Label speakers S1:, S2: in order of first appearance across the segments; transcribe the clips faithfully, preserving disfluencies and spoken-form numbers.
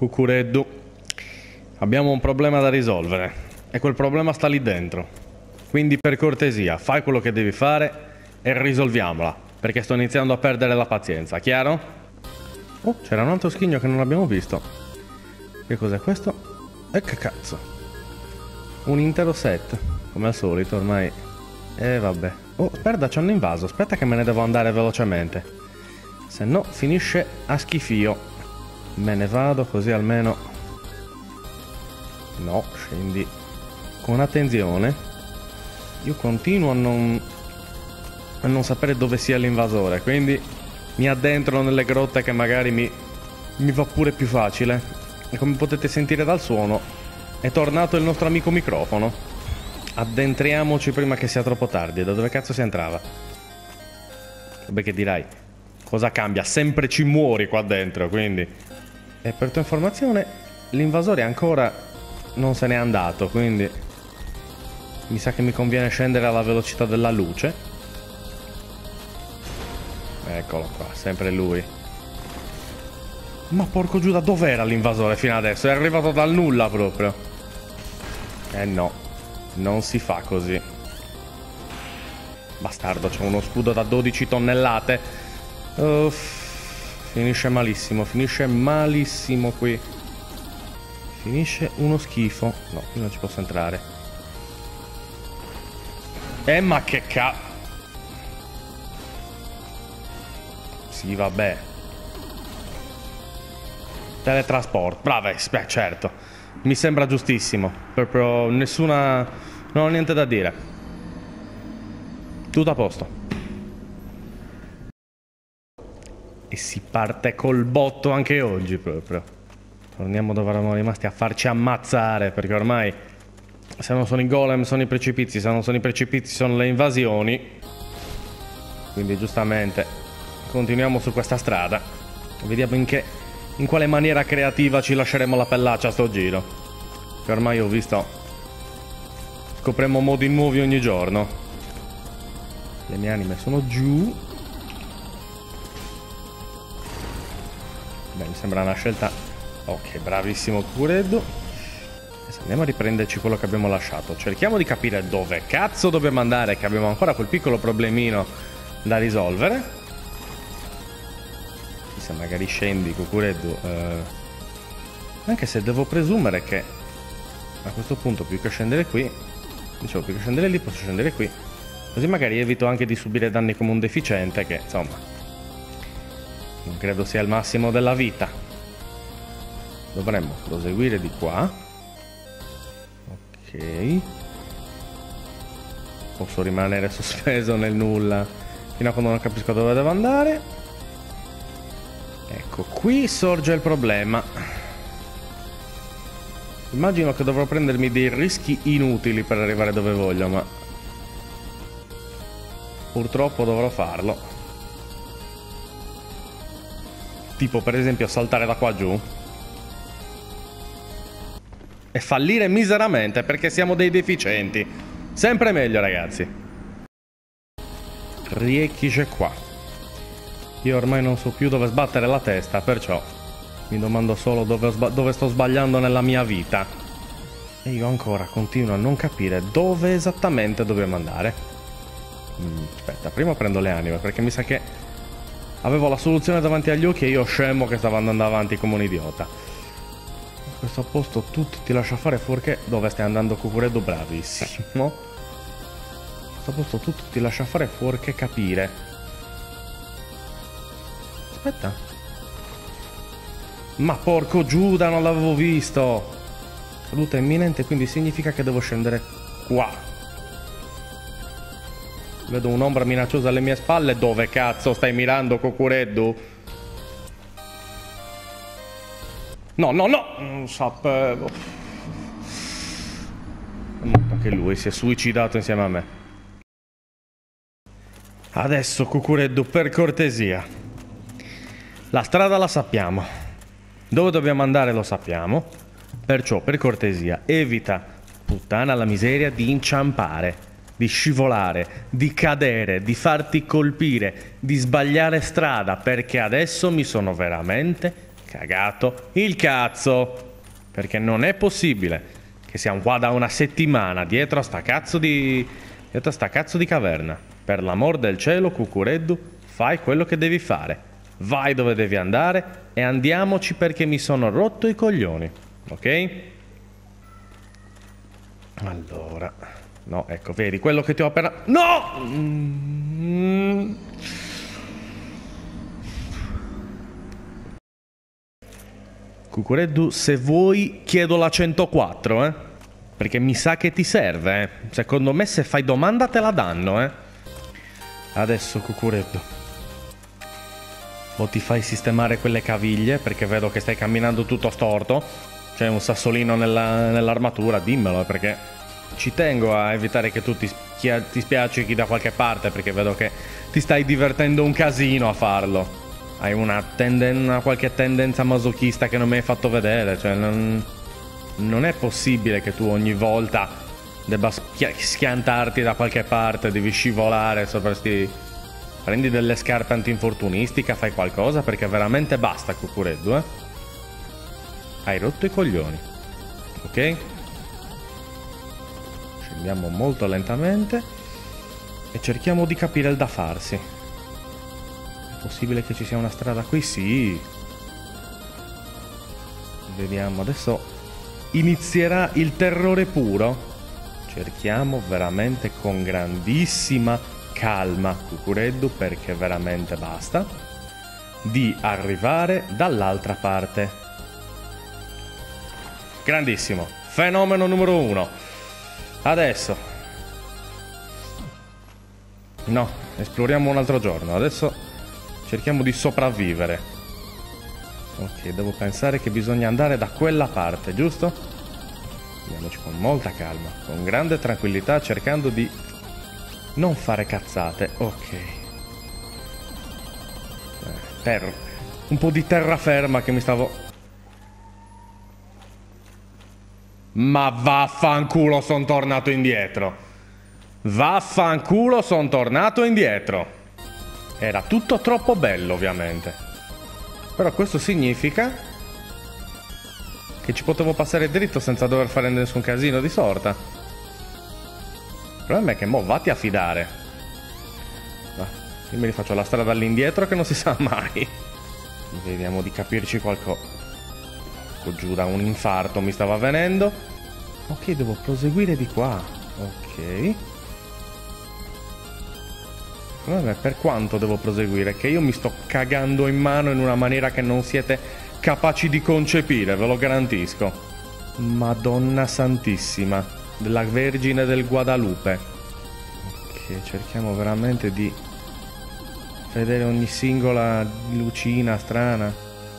S1: Cucureddu, abbiamo un problema da risolvere e quel problema sta lì dentro. Quindi per cortesia, fai quello che devi fare e risolviamola, perché sto iniziando a perdere la pazienza, chiaro? Oh, c'era un altro schigno che non abbiamo visto. Che cos'è questo? E che cazzo? Un intero set, come al solito ormai. E vabbè. Oh, aspetta, ci hanno invaso, aspetta che me ne devo andare velocemente. Se no finisce a schifio. Me ne vado così almeno... No, scendi con attenzione. Io continuo a non... a non sapere dove sia l'invasore, quindi mi addentro nelle grotte che magari mi... mi va pure più facile. E come potete sentire dal suono, è tornato il nostro amico microfono. Addentriamoci prima che sia troppo tardi. Da dove cazzo si entrava? Vabbè, che dirai, cosa cambia? Sempre ci muori qua dentro, quindi... E per tua informazione, l'invasore ancora non se n'è andato, quindi mi sa che mi conviene scendere alla velocità della luce. Eccolo qua, sempre lui. Ma porco Giuda, dov'era l'invasore fino adesso? È arrivato dal nulla proprio. Eh no, non si fa così. Bastardo, c'è uno scudo da dodici tonnellate. Uff. Finisce malissimo, finisce malissimo qui. Finisce uno schifo. No, qui non ci posso entrare. Eh, ma che ca... Sì, vabbè. Teletrasport, brava, beh, certo. Mi sembra giustissimo. Proprio nessuna... non ho niente da dire. Tutto a posto. E si parte col botto anche oggi proprio. Torniamo dove eravamo rimasti a farci ammazzare, perché ormai se non sono i golem sono i precipizi, se non sono i precipizi sono le invasioni. Quindi giustamente continuiamo su questa strada. Vediamo in che, in quale maniera creativa ci lasceremo la pellaccia a sto giro. Che ormai ho visto, scopriamo modi nuovi ogni giorno. Le mie anime sono giù. Beh, mi sembra una scelta... Ok, bravissimo Cucureddu. Adesso andiamo a riprenderci quello che abbiamo lasciato. Cerchiamo di capire dove cazzo dobbiamo andare, che abbiamo ancora quel piccolo problemino da risolvere. Se magari scendi, Cucureddu. Eh... Anche se devo presumere che a questo punto, più che scendere qui... Dicevo, più che scendere lì, posso scendere qui. Così magari evito anche di subire danni come un deficiente, che insomma... non credo sia il massimo della vita. Dovremmo proseguire di qua. Ok. Posso rimanere sospeso nel nulla fino a quando non capisco dove devo andare. Ecco, qui sorge il problema. Immagino che dovrò prendermi dei rischi inutili per arrivare dove voglio, ma purtroppo dovrò farlo. Tipo per esempio saltare da qua giù e fallire miseramente perché siamo dei deficienti. Sempre meglio, ragazzi. Riecchice qua. Io ormai non so più dove sbattere la testa, perciò mi domando solo dove, dove sto sbagliando nella mia vita. E io ancora continuo a non capire dove esattamente dobbiamo andare. mm, Aspetta, prima prendo le anime, perché mi sa che avevo la soluzione davanti agli occhi e io scemo che stavo andando avanti come un idiota. A questo posto tutto ti lascia fare fuorché... Dove stai andando, Cucureddu? Bravissimo. A questo posto tutto ti lascia fare fuorché capire. Aspetta. Ma porco Giuda, non l'avevo visto. Caduta imminente, quindi significa che devo scendere qua. Vedo un'ombra minacciosa alle mie spalle. Dove cazzo stai mirando, Cucureddu? No, no, no! Non sapevo. È morto anche lui, si è suicidato insieme a me. Adesso, Cucureddu, per cortesia. La strada la sappiamo. Dove dobbiamo andare lo sappiamo. Perciò, per cortesia, evita, puttana la miseria, di inciampare, di scivolare, di cadere, di farti colpire, di sbagliare strada, perché adesso mi sono veramente cagato il cazzo. Perché non è possibile che siamo qua da una settimana dietro a sta cazzo di... dietro a sta cazzo di caverna. Per l'amor del cielo, Cucureddu, fai quello che devi fare. Vai dove devi andare e andiamoci perché mi sono rotto i coglioni. Ok? Allora... no, ecco, vedi, quello che ti ho appena... No! Mm. Cucureddu, se vuoi chiedo la centoquattro, eh? Perché mi sa che ti serve, eh? Secondo me se fai domanda te la danno, eh? Adesso, Cucureddu, o ti fai sistemare quelle caviglie, perché vedo che stai camminando tutto storto. C'è un sassolino nella, nell'armatura, dimmelo, eh, perché ci tengo a evitare che tu ti, ti spiaccichi da qualche parte, perché vedo che ti stai divertendo un casino a farlo. Hai una, tenden una qualche tendenza masochista che non mi hai fatto vedere, cioè non, non è possibile che tu ogni volta debba schiantarti da qualche parte, devi scivolare sopra sti... Prendi delle scarpe antinfortunistica, fai qualcosa, perché veramente basta, Cucureddu, eh? Hai rotto i coglioni, ok? Scendiamo molto lentamente e cerchiamo di capire il da farsi. È possibile che ci sia una strada qui? Sì. Vediamo, adesso inizierà il terrore puro. Cerchiamo veramente con grandissima calma, Cucureddu, perché veramente basta, di arrivare dall'altra parte. Grandissimo. Fenomeno numero uno. Adesso. No, esploriamo un altro giorno. Adesso cerchiamo di sopravvivere. Ok, devo pensare che bisogna andare da quella parte, giusto? Andiamoci con molta calma, con grande tranquillità, cercando di non fare cazzate. Ok. Terra. Un po' di terraferma che mi stavo... Ma vaffanculo, sono tornato indietro. Vaffanculo, sono tornato indietro. Era tutto troppo bello, ovviamente. Però questo significa che ci potevo passare dritto senza dover fare nessun casino di sorta. Il problema è che mo vatti a fidare. Va, io mi rifaccio la strada all'indietro che non si sa mai. Vediamo di capirci qualcosa. Giù da un infarto mi stava venendo. Ok, devo proseguire di qua. Ok. Il problema è per quanto devo proseguire, che io mi sto cagando in mano in una maniera che non siete capaci di concepire, ve lo garantisco. Madonna santissima, della Vergine del Guadalupe. Ok, cerchiamo veramente di vedere ogni singola lucina strana,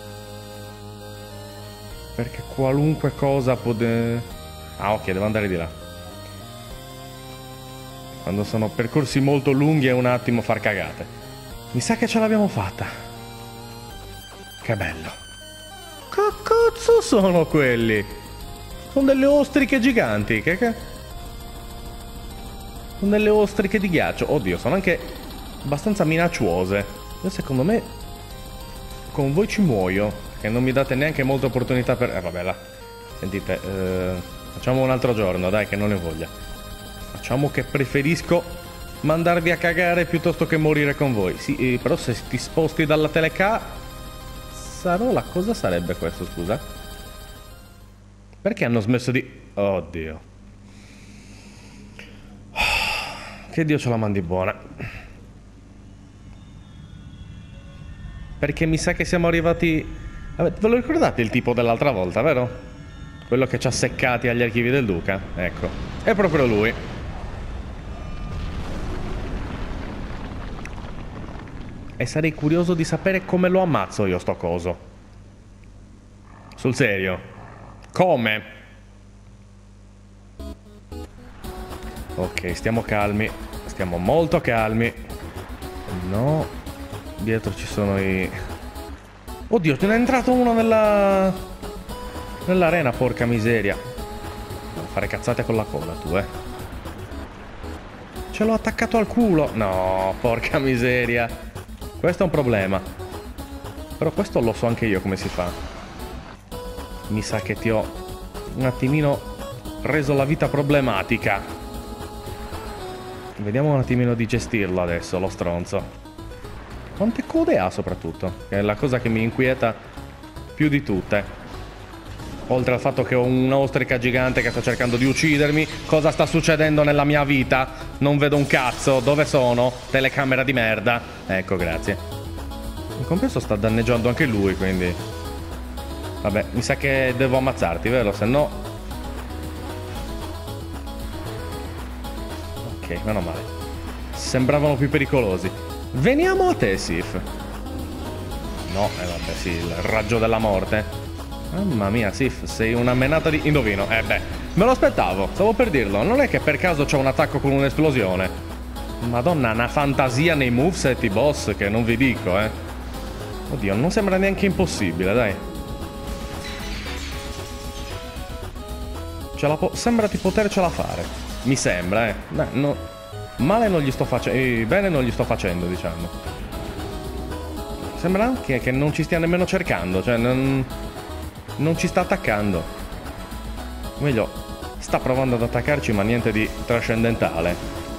S1: perché qualunque cosa può... Ah, ok, devo andare di là. Quando sono percorsi molto lunghi è un attimo far cagate. Mi sa che ce l'abbiamo fatta. Che bello. Che cazzo sono quelli? Sono delle ostriche giganti. Che che... Sono delle ostriche di ghiaccio. Oddio, sono anche abbastanza minacciose. Io secondo me con voi ci muoio, che non mi date neanche molta opportunità per... Eh vabbè là. Sentite, eh, facciamo un altro giorno, dai, che non ne voglia. Facciamo che preferisco mandarvi a cagare piuttosto che morire con voi. Sì, eh, però se ti sposti dalla telecamera... Sarò la... Cosa sarebbe questo, scusa? Perché hanno smesso di... Oddio. Che Dio ce la mandi buona. Perché mi sa che siamo arrivati... Vabbè, ve lo ricordate il tipo dell'altra volta, vero? Quello che ci ha seccati agli archivi del Duca? Ecco, è proprio lui. E sarei curioso di sapere come lo ammazzo io sto coso. Sul serio. Come? Ok, stiamo calmi. Stiamo molto calmi. No. Dietro ci sono i... Oddio, te ne è entrato uno nella... nell'arena, porca miseria. Non fare cazzate con la coda, tu, eh. Ce l'ho attaccato al culo. No, porca miseria. Questo è un problema. Però questo lo so anche io come si fa. Mi sa che ti ho un attimino reso la vita problematica. Vediamo un attimino di gestirlo adesso, lo stronzo. Quante code ha soprattutto? Che è la cosa che mi inquieta più di tutte. Oltre al fatto che ho un'ostrica gigante che sta cercando di uccidermi. Cosa sta succedendo nella mia vita? Non vedo un cazzo. Dove sono? Telecamera di merda. Ecco, grazie. In compenso sta danneggiando anche lui, quindi... Vabbè, mi sa che devo ammazzarti, vero? Se no... Ok, meno male. Sembravano più pericolosi. Veniamo a te, Sif. No, eh vabbè, sì, il raggio della morte. Mamma mia, Sif, sei una menata di... Indovino. Eh beh, me lo aspettavo, stavo per dirlo. Non è che per caso c'ho un attacco con un'esplosione. Madonna, una fantasia nei moveset i boss che non vi dico, eh. Oddio, non sembra neanche impossibile, dai. Ce la po- sembra di potercela fare. Mi sembra, eh. Beh, no... Male non gli sto facendo... Eh, bene non gli sto facendo, diciamo. Sembra anche che non ci stia nemmeno cercando, cioè non... Non ci sta attaccando. O meglio, sta provando ad attaccarci, ma niente di trascendentale.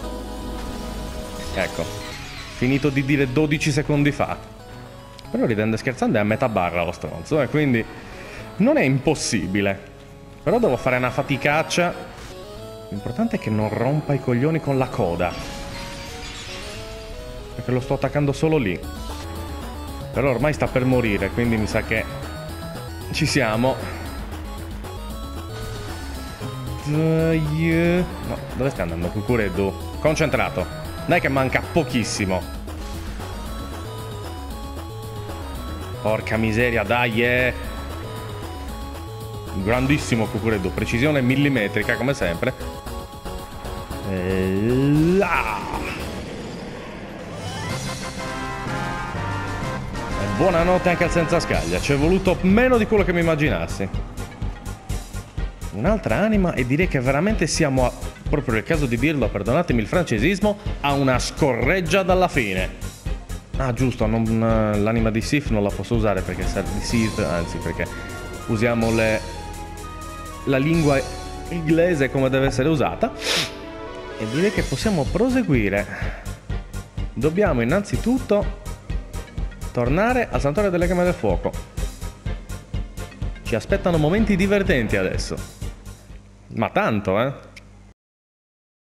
S1: Ecco, finito di dire dodici secondi fa. Però ridendo e scherzando è a metà barra lo stronzo, e quindi non è impossibile. Però devo fare una faticaccia. L'importante è che non rompa i coglioni con la coda, perché lo sto attaccando solo lì. Però ormai sta per morire, quindi mi sa che ci siamo. No, dove stai andando, Cucureddu? Concentrato. Dai che manca pochissimo. Porca miseria, dai, eh. Grandissimo Cucureddu, precisione millimetrica come sempre. E là. E buonanotte anche al senza scaglia, ci è voluto meno di quello che mi immaginassi. Un'altra anima e direi che veramente siamo, a, proprio nel caso di dirlo, perdonatemi il francesismo, a una scorreggia dalla fine. Ah giusto, non, l'anima di Sif non la posso usare perché serve di Sif, anzi perché usiamo le, la lingua inglese come deve essere usata. E direi che possiamo proseguire. Dobbiamo innanzitutto tornare al Santuario delle Gemme del Fuoco. Ci aspettano momenti divertenti adesso. Ma tanto, eh?